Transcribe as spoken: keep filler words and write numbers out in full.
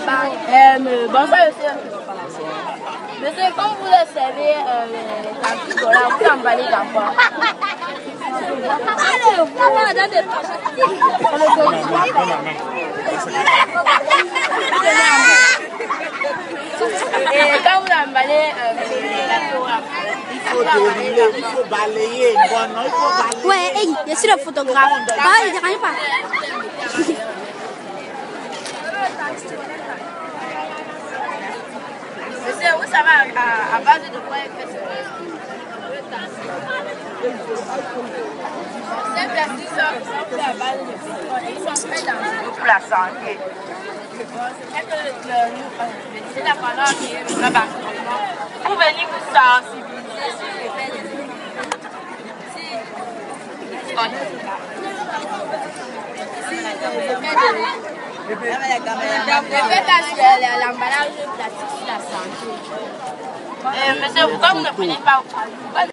Euh, bonsoir, monsieur. Monsieur, quand vous le servez euh, les tantiques, là, vous emballez d'abord. Et quand vous emballez euh, les gâteaux, il faut dérouler, il faut balayer. Bon, non, il faut balayer. Ouais, hey, je suis le photographe. Ah, il ne dérange pas. Monsieur, vous savez à, à base de quoi est fait ce Ces plastiques sont faits à base de pétrole. Ils sont faits dans pour la santé. C'est que le c'est la parole qui est là-bas. Pour venir vous sensibiliser sur l'effet des Si l'effet de l'emballage plastique sur la santé. Monsieur, pourquoi vous ne prenez pas